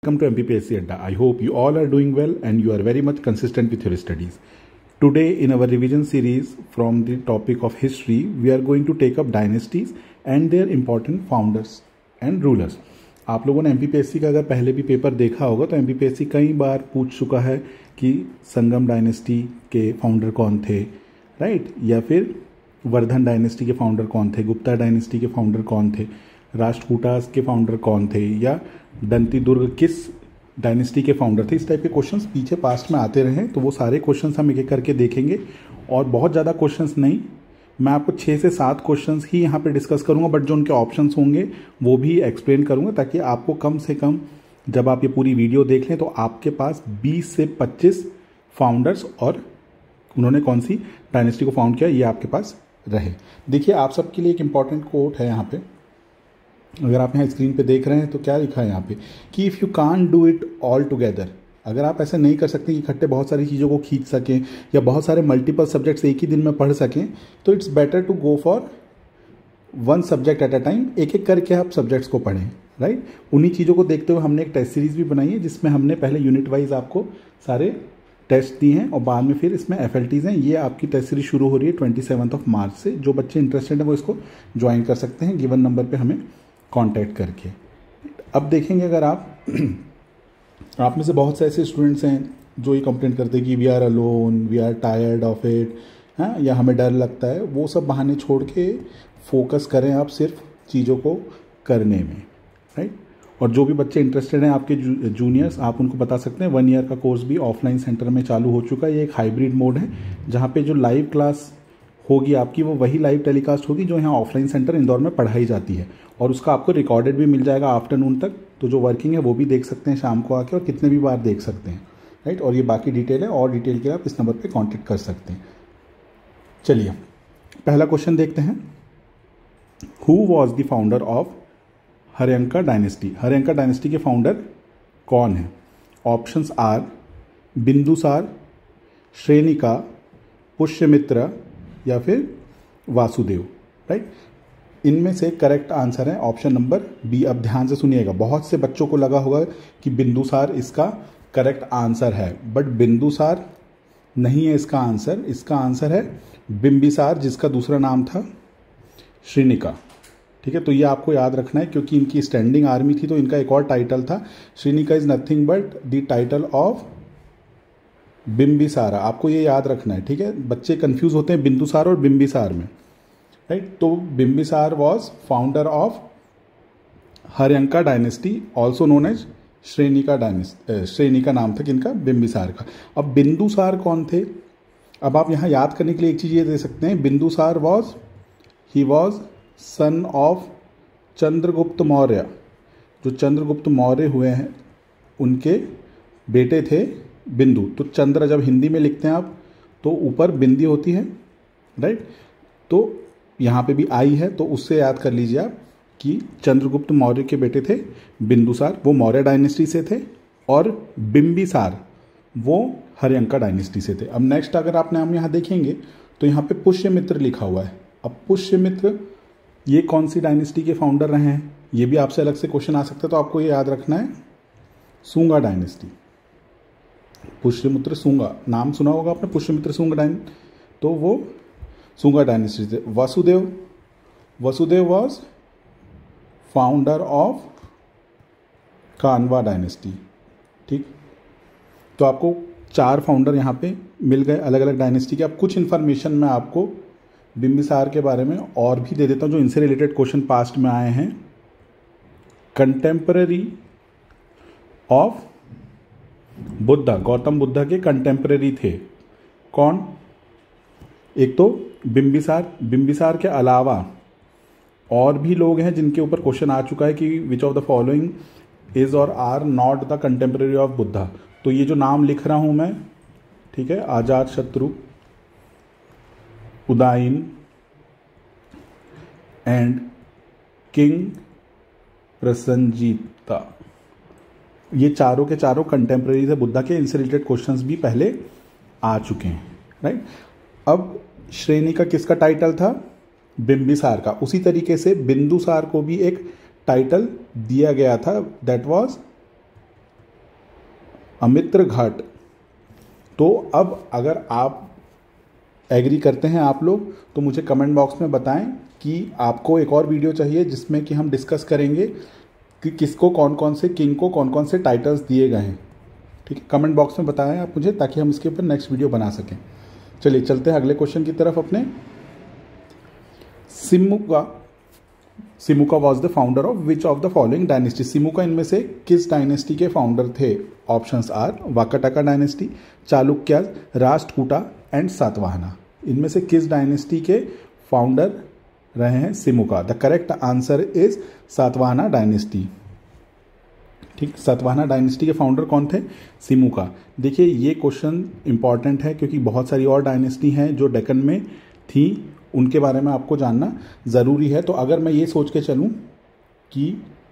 Welcome to MPPSC Adda. I hope you all are doing well and you are very much consistent with your studies. Today in our revision series from the topic of history, we are going to take up dynasties and their important founders and rulers. आप लोगों ने MPPSC का अगर पहले भी paper देखा होगा तो MPPSC कई बार पूछ चुका है कि संगम डायनेस्टी के फाउंडर कौन थे, राइट, या फिर वर्धन डायनेस्टी के फाउंडर कौन थे, गुप्ता डायनेस्टी के फाउंडर कौन थे, राष्ट्रकूटास के फाउंडर कौन थे, या दंती दुर्ग किस डायनेस्टी के फाउंडर थे। इस टाइप के क्वेश्चंस पीछे पास्ट में आते रहे, तो वो सारे क्वेश्चंस हम एक एक करके देखेंगे और बहुत ज़्यादा क्वेश्चंस नहीं, मैं आपको 6 से 7 क्वेश्चंस ही यहाँ पे डिस्कस करूँगा, बट जो उनके ऑप्शंस होंगे वो भी एक्सप्लेन करूँगा ताकि आपको कम से कम जब आप ये पूरी वीडियो देख लें तो आपके पास 20 से 25 फाउंडर्स और उन्होंने कौन सी डायनेस्टी को फाउंड किया ये आपके पास रहे। देखिए आप सबके लिए एक इम्पॉर्टेंट कोट है यहाँ पे, अगर आप यहाँ स्क्रीन पे देख रहे हैं तो क्या लिखा है यहाँ पे कि if you can't do it all together, अगर आप ऐसे नहीं कर सकते कि इकट्ठे बहुत सारी चीज़ों को खींच सकें या बहुत सारे मल्टीपल सब्जेक्ट्स एक ही दिन में पढ़ सकें, तो it's better to go for one subject at a time, एक एक करके आप सब्जेक्ट्स को पढ़ें, राइट। उन्हीं चीज़ों को देखते हुए हमने एक टेस्ट सीरीज़ भी बनाई है जिसमें हमने पहले यूनिट वाइज आपको सारे टेस्ट दिए हैं और बाद में फिर इसमें FLTs हैं। ये आपकी टेस्ट सीरीज शुरू हो रही है 27 मार्च से। जो बच्चे इंटरेस्टेड हैं वो इसको ज्वाइन कर सकते हैं गिवन नंबर पे हमें कांटेक्ट करके। अब देखेंगे अगर आप में से बहुत से ऐसे स्टूडेंट्स हैं जो ये कंप्लेंट करते हैं कि we are alone, we are tired of it, हाँ, या हमें डर लगता है, वो सब बहाने छोड़ के फोकस करें आप सिर्फ चीज़ों को करने में, राइट। और जो भी बच्चे इंटरेस्टेड हैं आपके जूनियर्स, आप उनको बता सकते हैं 1 ईयर का कोर्स भी ऑफलाइन सेंटर में चालू हो चुका है। ये एक हाइब्रिड मोड है जहाँ पे जो लाइव क्लास होगी आपकी वो वही लाइव टेलीकास्ट होगी जो यहाँ ऑफलाइन सेंटर इंदौर में पढ़ाई जाती है, और उसका आपको रिकॉर्डेड भी मिल जाएगा आफ्टरनून तक, तो जो वर्किंग है वो भी देख सकते हैं शाम को आके और कितने भी बार देख सकते हैं, राइट। और ये बाकी डिटेल है, और डिटेल के लिए आप इस नंबर पर कॉन्टेक्ट कर सकते हैं। चलिए पहला क्वेश्चन देखते हैं। Who was the founder of Haryanka dynasty? Haryanka dynasty के फाउंडर कौन है? ऑप्शंस आर बिंदुसार, श्रेनिका, पुष्यमित्र या फिर वासुदेव, राइट। इनमें से करेक्ट आंसर है ऑप्शन नंबर बी। अब ध्यान से सुनिएगा, बहुत से बच्चों को लगा होगा कि बिंदुसार इसका करेक्ट आंसर है, बट बिंदुसार नहीं है इसका आंसर। इसका आंसर है बिंबिसार, जिसका दूसरा नाम था श्रीनिका, ठीक है। तो ये आपको याद रखना है क्योंकि इनकी स्टैंडिंग आर्मी थी, तो इनका एक और टाइटल था। Shrenika is nothing but the title of Bimbisara, आपको ये याद रखना है, ठीक है। बच्चे कंफ्यूज होते हैं बिंदुसार और बिंबिसार में, राइट। तो Bimbisara was founder of Haryanka dynasty, also known as Shrenika dynasty. Shrenika नाम था किनका? बिंबिसार का। अब बिंदुसार कौन थे? अब आप यहाँ याद करने के लिए एक चीज़ ये दे सकते हैं, Bindusara he was son of Chandragupta Maurya. जो चंद्रगुप्त मौर्य हुए हैं उनके बेटे थे बिंदु। तो चंद्र जब हिंदी में लिखते हैं आप तो ऊपर बिंदी होती है, राइट। तो यहाँ पे भी आई है, तो उससे याद कर लीजिए आप कि चंद्रगुप्त मौर्य के बेटे थे बिंदुसार, वो मौर्य डायनेस्टी से थे, और बिंबिसार वो हर्यंका डायनेस्टी से थे। अब नेक्स्ट अगर आप नाम यहाँ देखेंगे तो यहाँ पे पुष्यमित्र लिखा हुआ है। अब पुष्यमित्र ये कौन सी डायनेस्टी के फाउंडर रहे हैं? ये भी आपसे अलग से क्वेश्चन आ सकता है, तो आपको ये याद रखना है सुंगा डायनेस्टी। पुष्यमित्र सुंगा नाम सुना होगा आपने, पुष्यमित्र सुंगा तो वो सुंगा डायनेस्टी थे। Vasudeva was founder of Kanva dynasty, ठीक। तो आपको 4 फाउंडर यहाँ पे मिल गए अलग अलग डायनेस्टी के। अब कुछ इन्फॉर्मेशन मैं आपको बिंबिसार के बारे में और भी दे देता हूँ जो इनसे रिलेटेड क्वेश्चन पास्ट में आए हैं। कंटेम्पररी ऑफ बुद्धा, गौतम बुद्धा के कंटेम्पररी थे कौन? एक तो बिंबिसार के अलावा और भी लोग हैं जिनके ऊपर क्वेश्चन आ चुका है कि which of the following is or are not the contemporary of Buddha. तो ये जो नाम लिख रहा हूं मैं, ठीक है, आजाद शत्रु, उदाइन एंड किंग प्रसन्नजीता, ये चारों के चारों कंटेम्प्रेरीज है बुद्धा के। इनसे रिलेटेड क्वेश्चंस भी पहले आ चुके हैं, राइट। अब श्रेणी का किसका टाइटल था? बिंबिसार का। उसी तरीके से बिंदुसार को भी एक टाइटल दिया गया था, दैट वाज अमित्र घाट। तो अब अगर आप एग्री करते हैं आप लोग तो मुझे कमेंट बॉक्स में बताएं कि आपको एक और वीडियो चाहिए जिसमें कि हम डिस्कस करेंगे कि किसको कौन कौन से किंग को कौन कौन से टाइटल्स दिए गए हैं। ठीक है, कमेंट बॉक्स में बताएं आप मुझे, ताकि हम इसके ऊपर नेक्स्ट वीडियो बना सकें। चलिए चलते हैं अगले क्वेश्चन की तरफ अपने। Simuka was the founder of which of the following dynasty. Simuka इनमें से किस डायनेस्टी के फाउंडर थे? Options are Vakataka dynasty, Chalukya, Rashtrakuta and Satavahana. इनमें से किस डायनेस्टी के फाउंडर रहे हैं Simuka? The correct answer is Satavahana dynasty. ठीक, सातवाहना डायनेस्टी के फाउंडर कौन थे? सिमुका। देखिए ये क्वेश्चन इंपॉर्टेंट है क्योंकि बहुत सारी और डायनेस्टी हैं जो डेक्कन में थी, उनके बारे में आपको जानना ज़रूरी है। तो अगर मैं ये सोच के चलूँ कि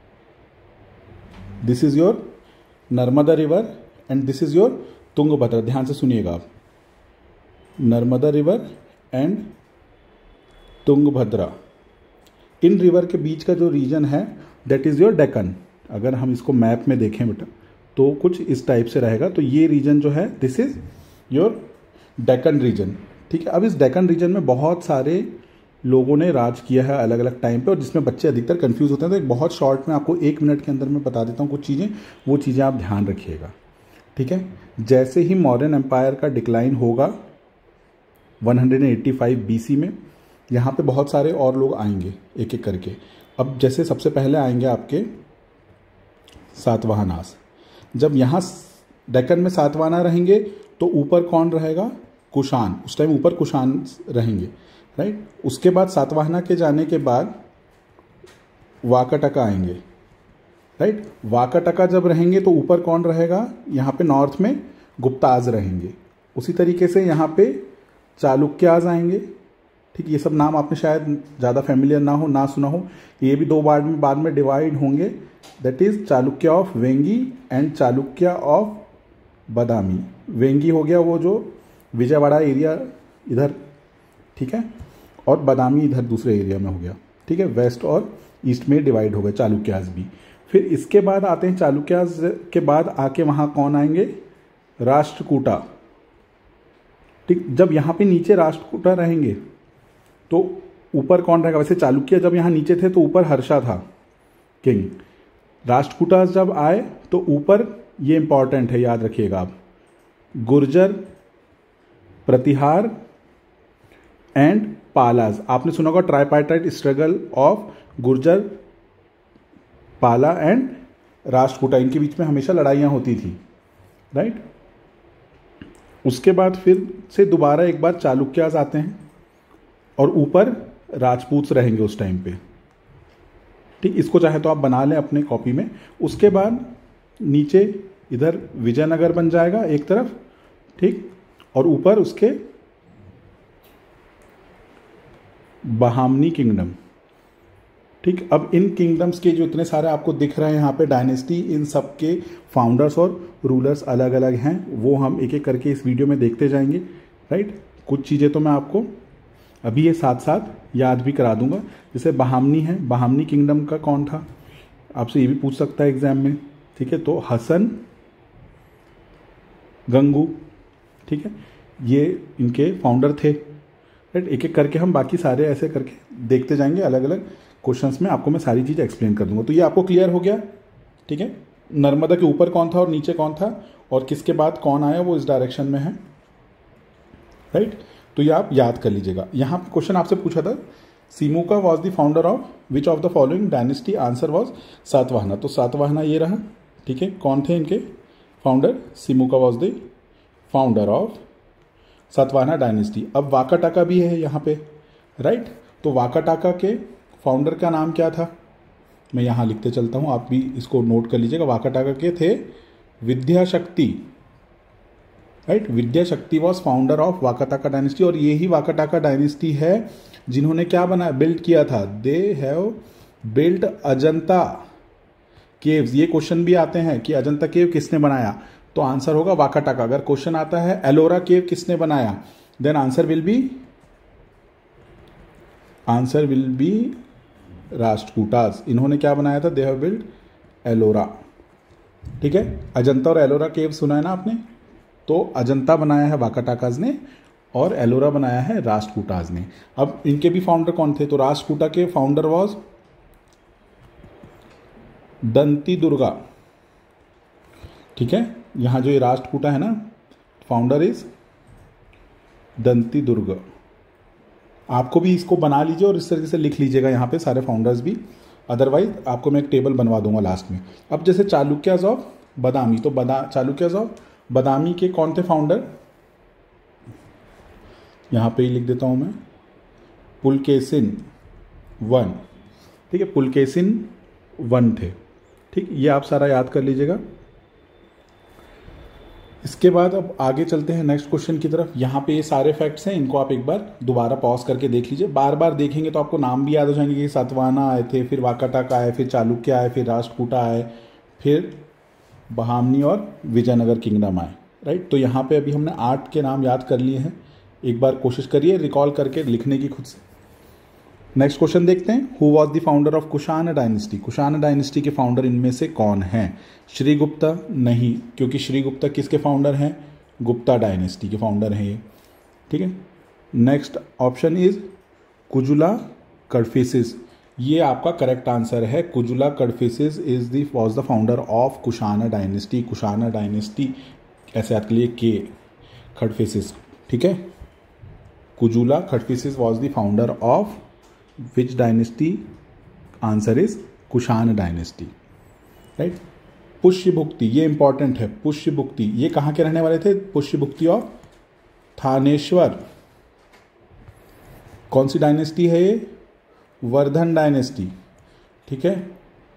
this is your Narmada river and this is your Tungabhadra, ध्यान से सुनिएगा आप, नर्मदा रिवर एंड तुंगभद्रा, इन रिवर के बीच का जो रीजन है दैट इज़ योर डेक्कन। अगर हम इसको मैप में देखें बेटा तो कुछ इस टाइप से रहेगा। तो ये रीजन जो है this is your Deccan region. ठीक है, अब इस डेक्कन रीजन में बहुत सारे लोगों ने राज किया है अलग अलग टाइम पे, और जिसमें बच्चे अधिकतर कंफ्यूज होते हैं। तो एक बहुत शॉर्ट में आपको 1 मिनट के अंदर मैं बता देता हूँ कुछ चीज़ें, वो चीज़ें आप ध्यान रखिएगा। ठीक है, जैसे ही मौर्यन एम्पायर का डिक्लाइन होगा 185 BC में, यहाँ पे बहुत सारे और लोग आएंगे एक एक करके। अब जैसे सबसे पहले आएंगे आपके सातवाहनास। जब यहाँ डेक्कन में सातवाहना रहेंगे तो ऊपर कौन रहेगा? कुषाण। उस टाइम ऊपर कुषाण रहेंगे, राइट। उसके बाद सातवाहना के जाने के बाद वाकाटका आएंगे, राइट। वाकाटका जब रहेंगे तो ऊपर कौन रहेगा? यहाँ पे नॉर्थ में गुप्ताज रहेंगे। उसी तरीके से यहाँ पे चालुक्याज आएंगे। ठीक, ये सब नाम आपने शायद ज़्यादा फेमिलियर ना हो, ना सुना हो। ये भी 2 बाद में डिवाइड होंगे, that is Chalukya of Vengi and Chalukya of Badami. Vengi हो गया वो जो विजयवाड़ा एरिया इधर, ठीक है, और बादामी इधर दूसरे एरिया में हो गया। ठीक है, वेस्ट और ईस्ट में डिवाइड हो गए चालुक्याज भी। फिर इसके बाद आते हैं चालुक्याज के बाद आके वहाँ कौन आएंगे? राष्ट्रकूटा। ठीक, जब यहाँ पे नीचे राष्ट्रकूटा रहेंगे तो ऊपर कौन रहेगा? वैसे चालुक्य जब यहाँ नीचे थे तो ऊपर हर्षा था किंग। राष्ट्रकूटा जब आए तो ऊपर, ये इंपॉर्टेंट है याद रखिएगा आप, गुर्जर, प्रतिहार एंड पालाज। आपने सुना होगा ट्राइपार्टाइट स्ट्रगल ऑफ गुर्जर, पाला एंड राष्ट्रकूटा, इनके बीच में हमेशा लड़ाइयाँ होती थी, राइट। उसके बाद फिर से दोबारा एक बार चालुक्याज आते हैं और ऊपर राजपूत रहेंगे उस टाइम पे। ठीक, इसको चाहे तो आप बना लें अपने कॉपी में। उसके बाद नीचे इधर विजयनगर बन जाएगा एक तरफ, ठीक, और ऊपर उसके बहामनी किंगडम। ठीक, अब इन किंगडम्स के जो इतने सारे आपको दिख रहे हैं यहाँ पे डायनेस्टी, इन सब के फाउंडर्स और रूलर्स अलग अलग हैं, वो हम एक एक करके इस वीडियो में देखते जाएंगे, राइट। कुछ चीज़ें तो मैं आपको अभी ये साथ साथ याद भी करा दूंगा। जैसे बहामनी है, बहामनी किंगडम का कौन था? आपसे ये भी पूछ सकता है एग्जाम में। ठीक है, तो हसन गंगू, ठीक है, ये इनके फाउंडर थे, राइट। एक एक करके हम बाकी सारे ऐसे करके देखते जाएंगे, अलग अलग क्वेश्चंस में आपको मैं सारी चीज़ एक्सप्लेन कर दूंगा। तो ये आपको क्लियर हो गया, ठीक है। नर्मदा के ऊपर कौन था और नीचे कौन था, और किसके बाद कौन आया, वो इस डायरेक्शन में है, राइट। तो ये आप याद कर लीजिएगा। यहाँ क्वेश्चन आपसे पूछा था Simuka was the founder of which of the following dynasty, answer was Satavahana. तो सातवाहना ये रहा, ठीक है। कौन थे इनके founder? Simuka was the founder of Satavahana dynasty. अब वाकाटाका भी है यहाँ पे, राइट। तो वाकाटाका के फाउंडर का नाम क्या था? मैं यहाँ लिखते चलता हूँ, आप भी इसको नोट कर लीजिएगा। वाकाटाका के थे Vidyashakti, right. Vidyashakti was founder of Vakataka dynasty, और यही वाकाटाका डायनेस्टी है जिन्होंने क्या बनाया, बिल्ड किया था। They have build Ajanta caves. ये क्वेश्चन भी आते हैं कि अजंता केव किसने बनाया, तो आंसर होगा वाकाटाका। अगर क्वेश्चन आता है एलोरा केव किसने बनाया, then answer will be Rashtrakutas. इन्होंने क्या बनाया था? दे हैव बिल्ड एलोरा, ठीक है, अजंता और एलोरा केव सुना है ना आपने, तो अजंता बनाया है वाकाटाकाज ने और एलोरा बनाया है राष्ट्रकूटाज ने। अब इनके भी फाउंडर कौन थे, तो राष्ट्रकूटा के फाउंडर वॉज दंती दुर्गा। ठीक है, यहां जो ये राष्ट्रकूटा है ना, फाउंडर इज दंती दुर्गा। आपको भी इसको बना लीजिए और इस तरीके से लिख लीजिएगा यहाँ पे सारे फाउंडर्स भी, अदरवाइज आपको मैं एक टेबल बनवा दूंगा लास्ट में। अब जैसे चालुक्याज ऑफ बादामी, तो चालुक्याज ऑफ बादामी के कौन थे फाउंडर, यहाँ पे ही लिख देता हूँ मैं, पुलकेशिन वन। ठीक है, पुलकेशिन वन थे। ठीक, ये आप सारा याद कर लीजिएगा। इसके बाद अब आगे चलते हैं नेक्स्ट क्वेश्चन की तरफ। यहाँ पे ये सारे फैक्ट्स हैं, इनको आप एक बार दोबारा पॉज करके देख लीजिए। बार बार देखेंगे तो आपको नाम भी याद हो जाएंगे कि सातवाहना आए थे, फिर वाकाटाका आए, फिर चालुक्य आए, फिर राष्ट्रकूटा आए, फिर बहामनी और विजयनगर किंगडम आए। राइट, तो यहाँ पे अभी हमने 8 के नाम याद कर लिए हैं। एक बार कोशिश करिए रिकॉल करके लिखने की खुद से। नेक्स्ट क्वेश्चन देखते हैं, who was the founder of Kushan dynasty. Kushan dynasty के फाउंडर इनमें से कौन हैं, श्रीगुप्ता नहीं, क्योंकि श्रीगुप्ता किसके फाउंडर हैं, गुप्ता डायनेस्टी के फाउंडर हैं ये। ठीक है, next option is Kujula Kadphises, ये आपका करेक्ट आंसर है। Kujula Kadphises was the founder of Kushan dynasty. Kushan dynasty ऐसे याद के लिए के खड़फिसिस। ठीक है, Kujula Kadphises was the founder of which dynasty, answer is Kushan dynasty. Right, Pushyabhuti ये इंपॉर्टेंट है। पुष्यभुक्ति ये कहां के रहने वाले थे, पुष्यभुक्ति ऑफ थानेश्वर। कौन सी डायनेस्टी है ये, वर्धन डायनेस्टी। ठीक है,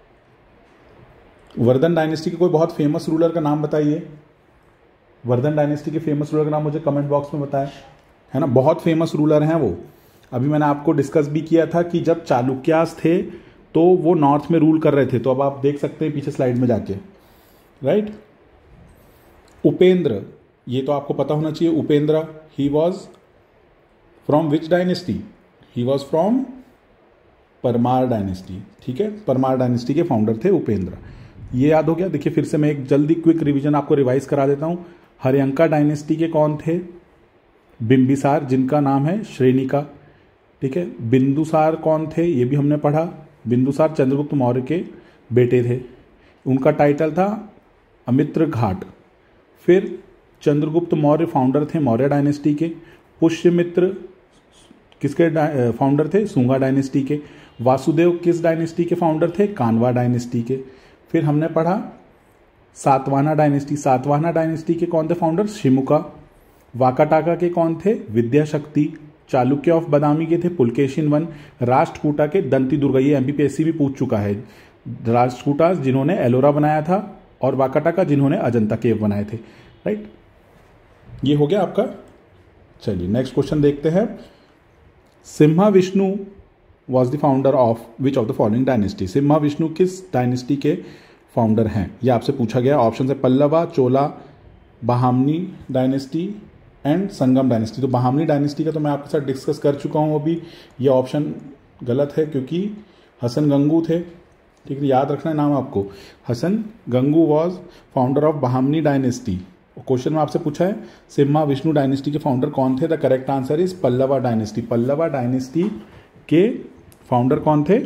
वर्धन डायनेस्टी के कोई बहुत फेमस रूलर का नाम बताइए। वर्धन डायनेस्टी के फेमस रूलर का नाम मुझे कमेंट बॉक्स में बताएं, है ना, बहुत फेमस रूलर हैं वो। अभी मैंने आपको डिस्कस भी किया था कि जब चालुक्यास थे तो वो नॉर्थ में रूल कर रहे थे, तो अब आप देख सकते हैं पीछे स्लाइड में जाके। राइट, उपेंद्र, ये तो आपको पता होना चाहिए। Upendra, he was from which dynasty, he was from Paramara dynasty. ठीक है, परमार डायनेस्टी के फाउंडर थे उपेंद्र। ये याद हो गया। देखिए फिर से मैं एक जल्दी क्विक रिवीजन आपको रिवाइज करा देता हूं। हर्यंका डायनेस्टी के कौन थे, बिंबिसार, जिनका नाम है श्रेणिका। ठीक है, बिंदुसार कौन थे, ये भी हमने पढ़ा। बिंदुसार चंद्रगुप्त मौर्य के बेटे थे, उनका टाइटल था अमित्र घाट। फिर चंद्रगुप्त मौर्य फाउंडर थे मौर्य डायनेस्टी के। पुष्यमित्र किसके फाउंडर थे, सुंगा डायनेस्टी के। वासुदेव किस डायनेस्टी के फाउंडर थे, कानवा डायनेस्टी के। फिर हमने पढ़ा सातवाहना डायनेस्टी। सातवाहना डायनेस्टी के कौन थे फाउंडर, शिमुका। वाकाटाका के कौन थे, विद्याशक्ति। चालुक्य ऑफ बादामी के थे पुलकेशिन वन। राष्ट्रकूटा के दंती दुर्गा, ये एमपीपीएससी भी पूछ चुका है। राष्ट्रकूटा जिन्होंने एलोरा बनाया था और वाकाटाका जिन्होंने अजंता केव बनाए थे। राइट, ये हो गया आपका। चलिए नेक्स्ट क्वेश्चन देखते हैं। Simha Vishnu was the founder of which of the following dynasty. Simha Vishnu किस डायनेस्टी के फाउंडर हैं, ये आपसे पूछा गया। ऑप्शन है Pallava, Chola, Bahmani dynasty and Sangam dynasty. तो बहामनी डायनेस्टी का तो मैं आपके साथ डिस्कस कर चुका हूं अभी। ये ऑप्शन गलत है क्योंकि हसन गंगू थे। ठीक है, याद रखना है नाम आपको। Hasan Gangu was founder of Bahmani dynasty. Question में आपसे पूछा है सिम्हा विष्णु डायनेस्टी के फाउंडर कौन थे, the correct answer is Pallava dynasty. Pallava dynasty के फाउंडर कौन थे,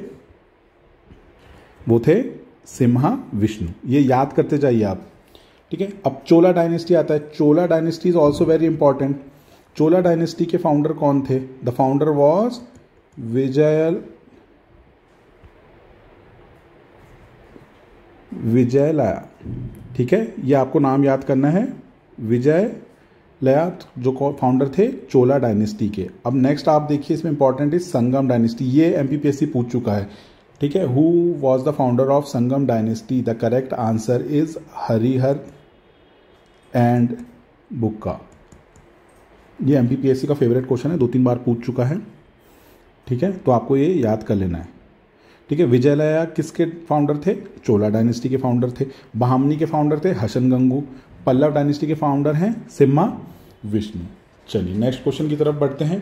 वो थे सिम्हा विष्णु। ये याद करते जाइए आप। ठीक है, अब चोला डायनेस्टी आता है। Chola dynasty is also very important. Chola dynasty के फाउंडर कौन थे, द फाउंडर वॉज विजयलया। ठीक है, ये आपको नाम याद करना है, विजयलया जो फाउंडर थे चोला डायनेस्टी के। अब नेक्स्ट आप देखिए, इसमें इंपॉर्टेंट इज संगम डायनेस्टी। ये एमपीपीएससी पूछ चुका है। ठीक है, who was the founder of Sangam dynasty, the correct answer is Harihara and Bukka. ये एमपीपीएससी का फेवरेट क्वेश्चन है, 2-3 बार पूछ चुका है। ठीक है, तो आपको ये याद कर लेना है। ठीक है, विजयलया किसके फाउंडर थे, चोला डायनेस्टी के फाउंडर थे। बहामनी के फाउंडर थे हसन गंगू। पल्लव डायनेस्टी के फाउंडर हैं सिम्हा विष्णु। चलिए नेक्स्ट क्वेश्चन की तरफ बढ़ते हैं।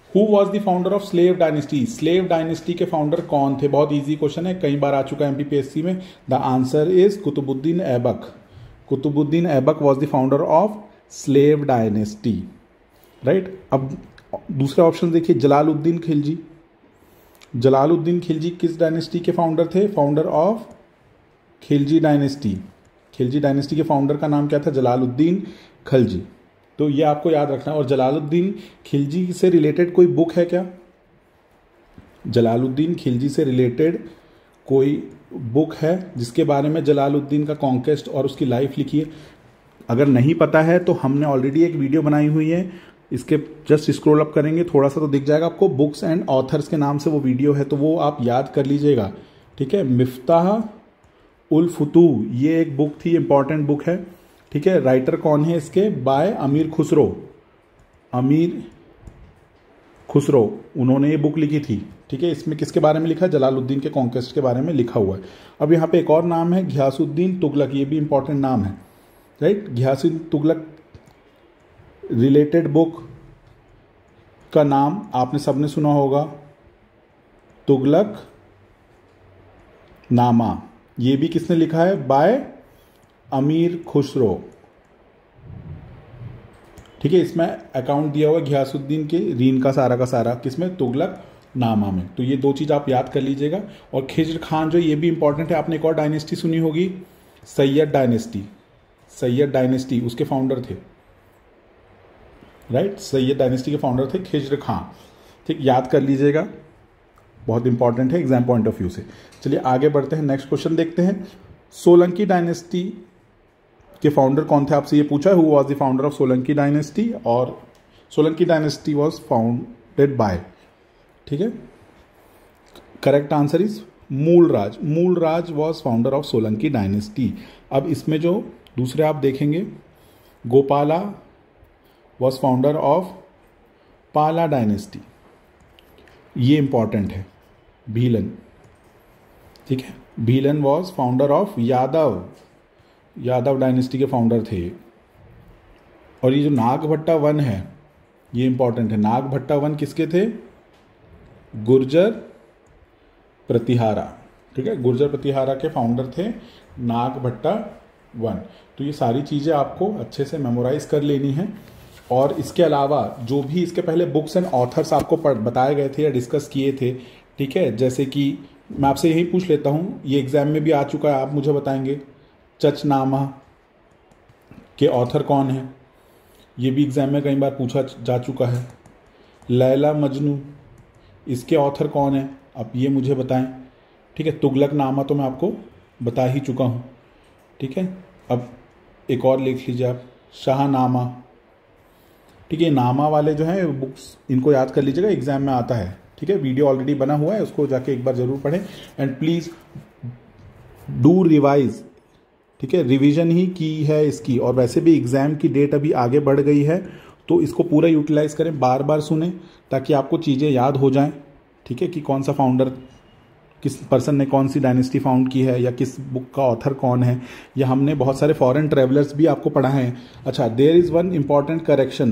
Who was the founder of slave dynasty? Slave dynasty के फाउंडर कौन थे? बहुत इजी क्वेश्चन है, कई बार आ चुका है एमपीपीएससी में। The answer is Qutubuddin Aibak. Qutubuddin Aibak was the founder of slave dynasty, right. अब दूसरा ऑप्शन देखिए, जलालुद्दीन खिलजी। जलालुद्दीन खिलजी किस डायनेस्टी के फाउंडर थे? Founder of Khilji dynasty. Khilji dynasty के फाउंडर का नाम क्या था? जलालुद्दीन खिलजी। तो ये आपको याद रखना है। और जलालुद्दीन खिलजी से रिलेटेड कोई बुक है क्या? जलालुद्दीन खिलजी से रिलेटेड कोई बुक है जिसके बारे में जलालुद्दीन का कॉन्क्वेस्ट और उसकी लाइफ लिखी है? अगर नहीं पता है तो हमने ऑलरेडी एक वीडियो बनाई हुई है, इसके जस्ट स्क्रॉल अप करेंगे थोड़ा सा तो दिख जाएगा आपको, बुक्स एंड ऑथर्स के नाम से वो वीडियो है, तो वो आप याद कर लीजिएगा, ठीक है। मिफ्ताह उल फुतूह, ये एक बुक थी, इंपॉर्टेंट बुक है, ठीक है। राइटर कौन है इसके? बाय अमीर खुसरो। अमीर खुसरो, उन्होंने ये बुक लिखी थी, ठीक है। इसमें किसके बारे में लिखा है? जलालुद्दीन के कॉन्क्वेस्ट के बारे में लिखा हुआ है। अब यहाँ पे एक और नाम है घियासुद्दीन तुगलक, ये भी इंपॉर्टेंट नाम है, right. Ghiyasuddin Tughlaq related book का नाम आपने सबने सुना होगा, तुगलक नामा। ये भी किसने लिखा है? बाय अमीर खुसरो, ठीक है। इसमें अकाउंट दिया हुआ घियासुद्दीन के रीन का सारा किसमें? तुगलक नामा में। तो ये दो चीज आप याद कर लीजिएगा। और खिज्र खान जो, ये भी इंपॉर्टेंट है। आपने एक और डायनेस्टी सुनी होगी, सैयद डायनेस्टी। सैयद डायनेस्टी उसके फाउंडर थे, राइट। सैयद डायनेस्टी के फाउंडर थे खिज्र खान, ठीक, याद कर लीजिएगा, बहुत इंपॉर्टेंट है एग्जाम पॉइंट ऑफ व्यू से। चलिए आगे बढ़ते हैं, नेक्स्ट क्वेश्चन देखते हैं। सोलंकी डायनेस्टी के फाउंडर कौन थे? आपसे ये पूछा है, who was the founder of Solanki dynasty? और Solanki dynasty was founded by, ठीक है। Correct answer is Mulraj. Mulraj was founder of Solanki dynasty. अब इसमें जो दूसरे आप देखेंगे, Gopala was founder of Pala dynasty, ये इंपॉर्टेंट है। भीलन, ठीक है, Bhillan was founder of Yadav. Yadav dynasty के फाउंडर थे। और ये जो नागभट्टा वन है, ये इंपॉर्टेंट है। नागभट्टा वन किसके थे? गुर्जर प्रतिहारा, ठीक है। गुर्जर प्रतिहारा के फाउंडर थे नागभट्टा वन। तो ये सारी चीज़ें आपको अच्छे से मेमोराइज कर लेनी है। और इसके अलावा जो भी इसके पहले बुक्स एंड ऑथर्स आपको बताए गए थे या डिस्कस किए थे, ठीक है, जैसे कि मैं आपसे यही पूछ लेता हूँ, ये एग्जाम में भी आ चुका है, आप मुझे बताएंगे चचनामा के ऑथर कौन है? ये भी एग्जाम में कई बार पूछा जा चुका है। लैला मजनू, इसके ऑथर कौन है? आप ये मुझे बताएं, ठीक है। तुगलक नामा तो मैं आपको बता ही चुका हूँ, ठीक है। अब एक और लिख लीजिए आप, शाहनामा, ठीक है। नामा वाले जो हैं बुक्स, इनको याद कर लीजिएगा, एग्जाम में आता है, ठीक है। वीडियो ऑलरेडी बना हुआ है, उसको जाके एक बार जरूर पढ़ें। एंड प्लीज डू रिवाइज, ठीक है, रिवीजन ही की है इसकी। और वैसे भी एग्जाम की डेट अभी आगे बढ़ गई है, तो इसको पूरा यूटिलाइज करें, बार बार सुने ताकि आपको चीज़ें याद हो जाएं, ठीक है, कि कौन सा फाउंडर, किस पर्सन ने कौन सी डायनेस्टी फाउंड की है, या किस बुक का ऑथर कौन है, या हमने बहुत सारे फॉरेन ट्रेवलर्स भी आपको पढ़ाए हैं। अच्छा, there is one important correction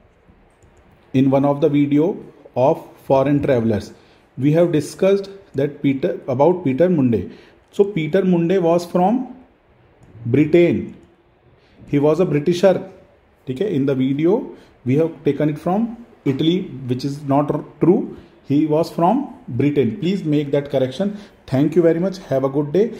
in one of the video of foreign travellers. We have discussed that Peter Mundy. So Peter Mundy was from Britain, he was a Britisher, ठीक है। In the video we have taken it from Italy, which is not true. He was from Britain. Please make that correction. Thank you very much. Have a good day.